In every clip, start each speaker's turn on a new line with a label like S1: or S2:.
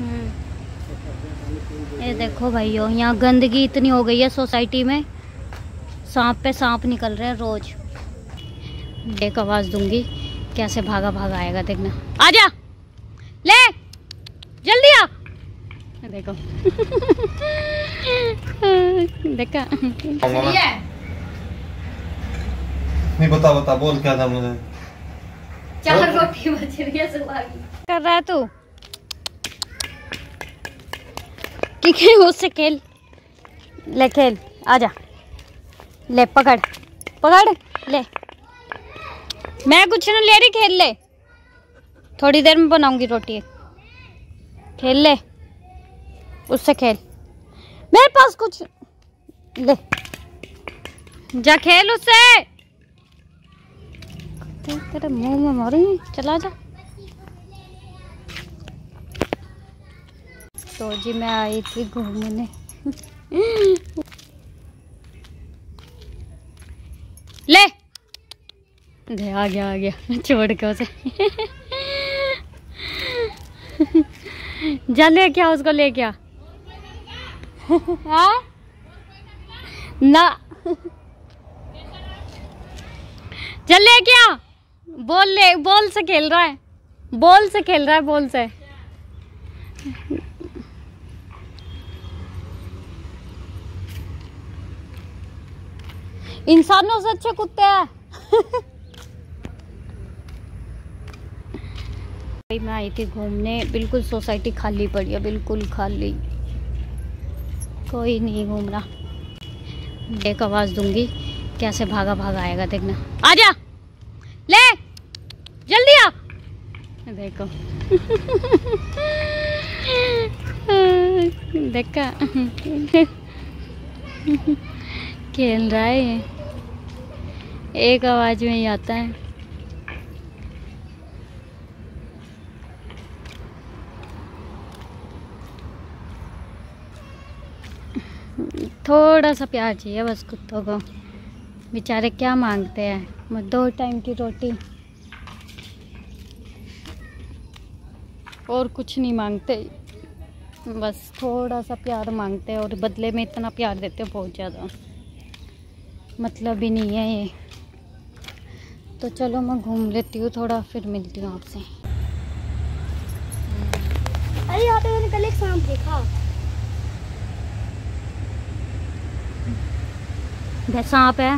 S1: ये देखो भाइयों, यहाँ गंदगी इतनी हो गई है सोसाइटी में, सांप पे सांप निकल रहे हैं रोज। एक आवाज दूंगी, कैसे भागा भागा आएगा, देखना। आजा, ले जल्दी आ। देखो देखा।
S2: नहीं बता बोल क्या था मुझे।
S1: 4 रोटी बच रही है सुबह की। कर रहा है तू कि उससे खेल, ले खेल, आजा, ले पकड़ ले। मैं कुछ नहीं ले रही, खेल ले, थोड़ी देर में बनाऊंगी रोटी, खेल ले, उससे खेल, मेरे पास कुछ ले, जा खेल उससे। तेरे मुंह में मारी, चला जा। तो जी मैं आई थी घूमने ले दे, आ गया छोड़ के उसे जा, ले क्या उसको, ले क्या ना, चल ले क्या, बॉल से खेल रहा है, बॉल से। इंसानों से अच्छे कुत्ते हैं। मैं आई थी घूमने, बिल्कुल सोसाइटी खाली पड़ी है, बिल्कुल खाली, कोई नहीं घूम रहा। एक आवाज दूंगी, कैसे भागा भागा आएगा, देखना। आजा, ले जल्दी आ। देखो देखा खेल रहा है ये, एक आवाज में ही आता है। थोड़ा सा प्यार चाहिए बस कुत्तों को, बेचारे क्या मांगते हैं, 2 टाइम की रोटी और कुछ नहीं मांगते, बस थोड़ा सा प्यार मांगते हैं, और बदले में इतना प्यार देते हैं, बहुत ज़्यादा, मतलब ही नहीं है ये। तो चलो मैं घूम लेती हूँ थोड़ा, फिर मिलती हूँ आपसे।
S3: अरे यहाँ पे मैंने कल एक सांप देखा।
S1: सांप है,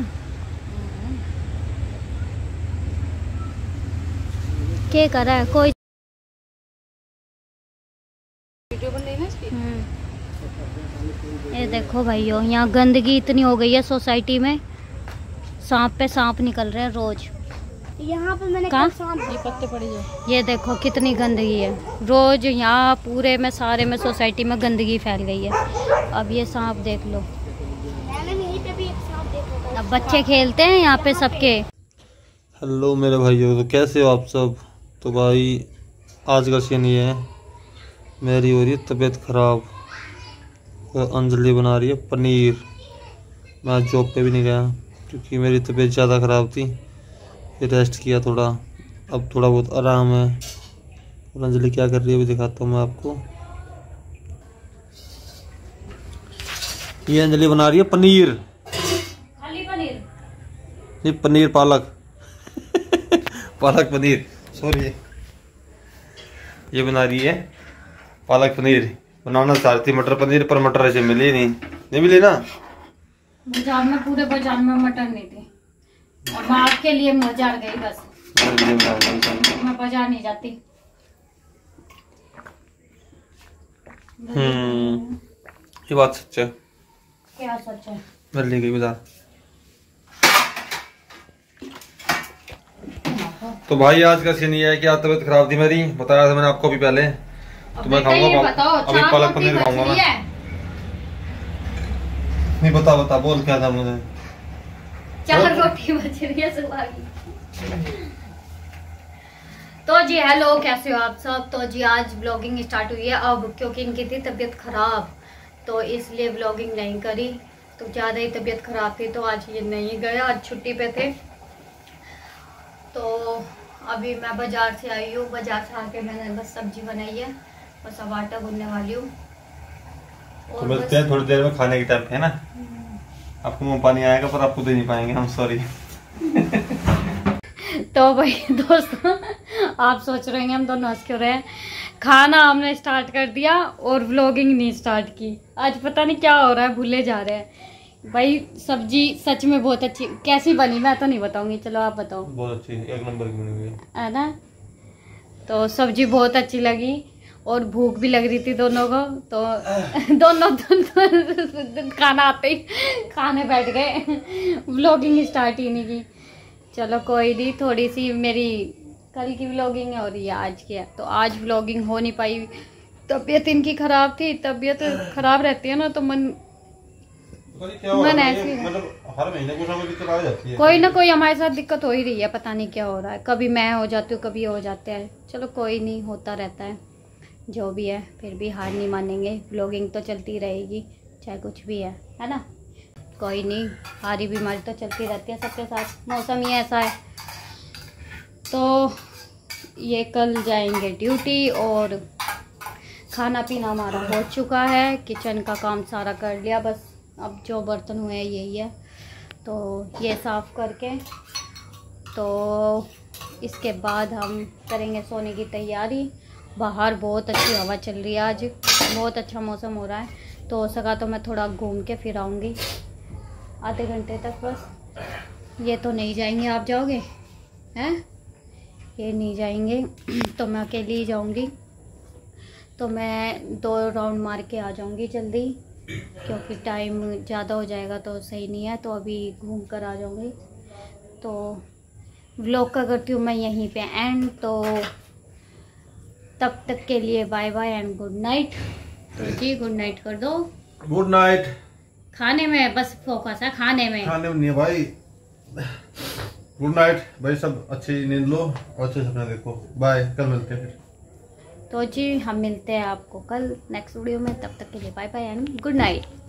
S1: क्या कर रहा है कोई? वीडियो बन रही है इसकी। ये देखो भाइयों, यहाँ गंदगी इतनी हो गई है सोसाइटी में, सांप पे सांप निकल रहे हैं रोज।
S3: यहाँ पे मैंने कल सांप, ये पत्ते पड़े हैं।
S1: ये देखो कितनी गंदगी है, रोज यहाँ पूरे में, सारे में, सोसाइटी में गंदगी फैल गई है। अब ये सांप देख लो,
S3: मैंने यहीं पे भी एक सांप देखा था।
S1: अब बच्चे खेलते हैं यहाँ पे सबके।
S2: हेलो मेरे भाइयों, तो कैसे हो आप सब? तो भाई आज का सीन ये है, मेरी हो रही है तबीयत ख़राब, अंजलि बना रही है पनीर। मैं जॉब पे भी नहीं गया क्योंकि मेरी तबीयत ज़्यादा ख़राब थी, फिर रेस्ट किया थोड़ा, अब थोड़ा बहुत आराम है। और अंजलि क्या कर रही है अभी दिखाता हूँ मैं आपको। ये अंजलि बना रही है पनीर,
S1: खाली पनीर
S2: नहीं पनीर पालक पालक पनीर, सॉरी, ये बना रही है पालक पनीर। बनाना चाह रही थी मटर पनीर, पर मटर ऐसे मिली नहीं मिली ना।
S1: बाजार में, पूरे बाजार में मटर नहीं थी, और मैं आपके लिए बाजार गई बस, मैं बाजार नहीं जाती।
S2: ये बात सच है।
S1: क्या सच है?
S2: मैं ले गई बाजार। तो भाई आज का सीन ये है कि आज तबीयत खराब थी मेरी, बताया था मैंने आपको भी पहले। तो मैं खाऊंगा अभी पालक पनीर खाऊंगा मैं। नहीं बता बोल क्या था मुझे।
S1: 4 रोटी बच रही है सुबह की। तो जी हेलो, कैसे हो आप सब? तो जी आज ब्लॉगिंग स्टार्ट हुई है अब, क्योंकि इनकी थी तबीयत खराब, तो इसलिए ब्लॉगिंग नहीं करी। तो ज़्यादा ही तबीयत खराब थी, तो आज ये नहीं गए, आज छुट्टी पे थे। तो अभी मैं बाजार से आई हूँ, बाजार से आके मैंने बस सब्जी बनाई है, बस अब आटा गूंदने वाली हूँ।
S2: तो मिलते हैं थोड़ी देर में खाने के टाइम पे, है ना। आपको मुंह पानी आएगा पर आपको दे नहीं पाएंगे हम, सॉरी।
S1: तो भाई दोस्तों, आप सोच रहे हैं हम दोनों हंस क्यों रहे हैं। खाना हमने स्टार्ट कर दिया और व्लॉगिंग नहीं स्टार्ट की। आज पता नहीं क्या हो रहा है, भूले जा रहे हैं। भाई सब्जी सच में बहुत अच्छी, कैसी बनी मैं तो नहीं बताऊंगी, चलो आप बताओ।
S2: बहुत अच्छी, एक नंबर की बनी हुई
S1: है ना। तो सब्जी बहुत अच्छी लगी और भूख भी लग रही थी दोनों को, तो दोनों खाना आते ही खाने बैठ गए। व्लॉगिंग स्टार्ट ही नहीं की। चलो कोई नहीं, थोड़ी सी मेरी कल की व्लॉगिंग है और ये आज की है, तो आज व्लॉगिंग हो नहीं पाई। तबीयत इनकी खराब थी, तबीयत खराब रहती है ना तो मन ऐसे
S2: मतलब हर महीने कुछ ना कुछ दिक्कत आ जाती है।
S1: कोई ना कोई हमारे साथ दिक्कत हो ही रही है, पता नहीं क्या हो रहा है। कभी मैं हो जाती हूँ, कभी हो जाते हैं। चलो कोई नहीं, होता रहता है जो भी है। फिर भी हार नहीं मानेंगे, व्लॉगिंग तो चलती रहेगी चाहे कुछ भी है ना। कोई नहीं, हारी बीमारी तो चलती रहती है सबके साथ, मौसम ही ऐसा है। तो ये कल जाएंगे ड्यूटी और खाना पीना हमारा हो चुका है। किचन का काम सारा कर लिया, बस अब जो बर्तन हुए हैं यही है। तो ये साफ़ करके तो इसके बाद हम करेंगे सोने की तैयारी। बाहर बहुत अच्छी हवा चल रही है, आज बहुत अच्छा मौसम हो रहा है। तो हो सका तो मैं थोड़ा घूम के फिर आऊँगी आधे घंटे तक बस। ये तो नहीं जाएंगे, आप जाओगे हैं? ये नहीं जाएंगे तो मैं अकेली ही जाऊँगी। तो मैं 2 राउंड मार के आ जाऊँगी जल्दी, क्योंकि टाइम ज़्यादा हो जाएगा तो सही नहीं है। तो अभी घूम कर आ जाऊँगी। तो व्लॉग का करती हूँ मैं यहीं पे एंड। तो तब तक के लिए bye bye and good night. तो जी गुड नाइट कर दो।
S2: Good night.
S1: खाने में बस फोकस है, खाने में
S2: नहीं है भाई। गुड नाइट भाई, सब अच्छी नींद लो और अच्छे सपने देखो। बाय, कल मिलते हैं फिर।
S1: तो जी हम मिलते हैं आपको कल नेक्स्ट वीडियो में। तब तक के लिए bye bye and good night.